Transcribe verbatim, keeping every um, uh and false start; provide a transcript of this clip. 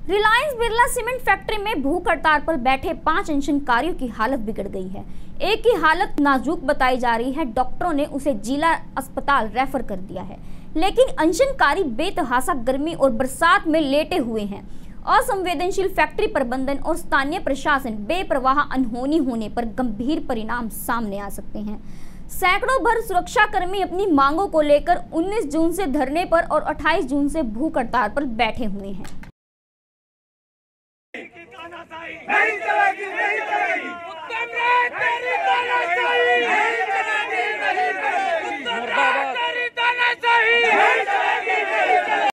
Reliance Birla cement factory में भूख हड़ताल पर बैठे पांच अनशनकारियों की हालत बिगड़ गई है। एक की हालत नाजुक बताई जा रही है। डॉक्टरों ने उसे जिला अस्पताल रेफर कर दिया है, लेकिन अनशनकारी बेतहाशा गर्मी और बरसात में लेटे हुए हैं। असंवेदनशील फैक्ट्री प्रबंधन और स्थानीय प्रशासन बेपरवाह अनहोनी होने पर गंभीर परिणाम सामने आ सकते हैं। सैकड़ों भर सुरक्षाकर्मी अपनी मांगों को लेकर उन्नीस जून से धरने पर और अट्ठाईस जून से भूख हड़ताल पर बैठे हुए हैं। नहीं चलेगी, नहीं चलेगी। उत्तम रे तेरी तानाशाही